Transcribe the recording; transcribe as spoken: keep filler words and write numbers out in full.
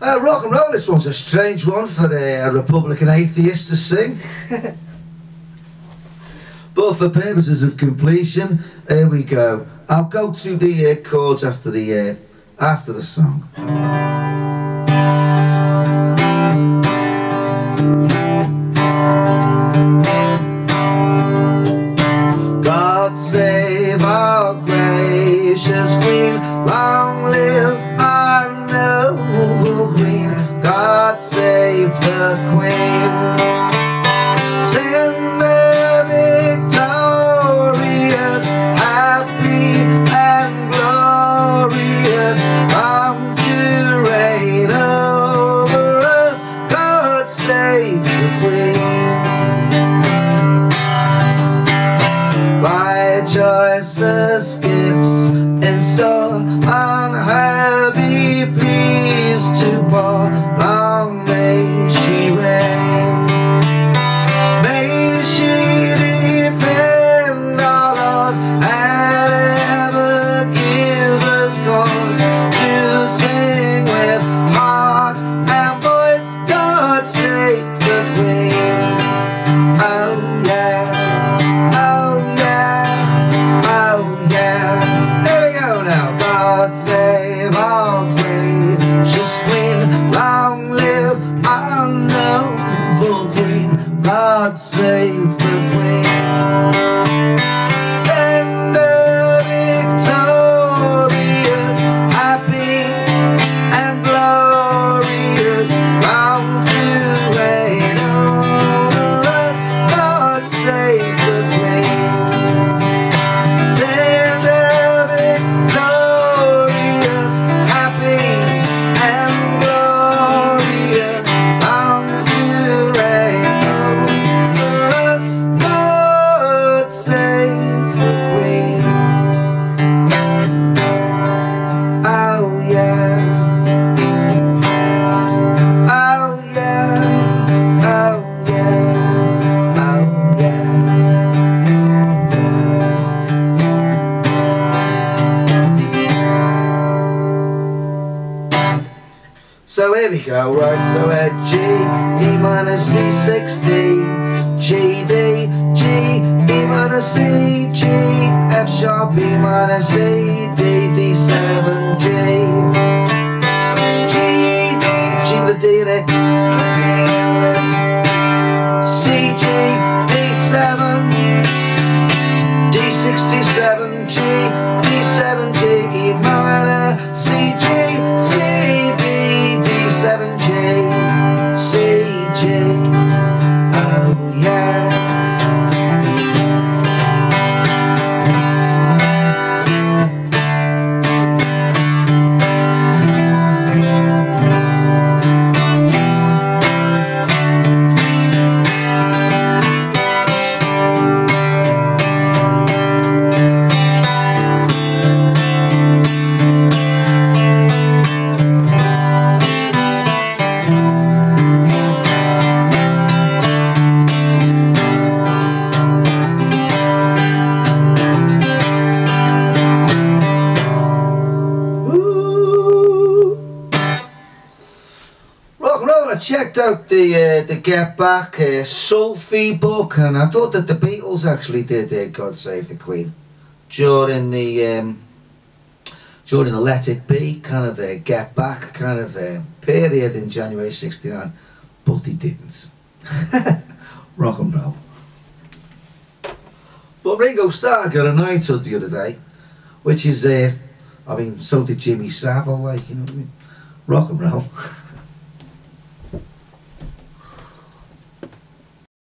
Uh, rock and roll, this one's a strange one for uh, a Republican atheist to sing. But for purposes of completion, here we go. I'll go to the uh, chords after the, uh, after the song. God save our gracious Queen, long live our noble Queen. God save the Queen. Send the victorious, happy and glorious, come to reign over us. God save the Queen. Thy choicest gifts in store on her be pleased to pour. Long may she reign. May she defend our laws and ever give us cause to sing with heart and voice. God save the Queen. Oh yeah, oh yeah, oh yeah. There we go now. God save our gracious Queen, long live our noble Queen. God save the Queen. Send the victorious, happy and glorious, come to reign over us. God save the Queen. Send the victorious, happy and glorious, come to reign over us. God save the Queen. Oh yeah, oh yeah, oh yeah, oh yeah. So here we go, right, so uh, G, E minor, C six, D, G, D, G, E minor, C, G, F sharp, E minor, C, D, D seven, G, G, D, G the D there, C, G, D seven, D sixty-seven, G, D seven, G, E minor, C, G, C, D, D seven, G, C, G, oh yeah. I checked out the uh, the Get Back uh, Soulfie book, and I thought that the Beatles actually did uh, God Save the Queen during the um, during the Let It Be kind of a Get Back kind of a period in January sixty-nine, but they didn't. Rock and roll. But Ringo Starr got a knighthood the other day, which is uh, I mean, so did Jimmy Savile, like, you know what I mean? Rock and roll.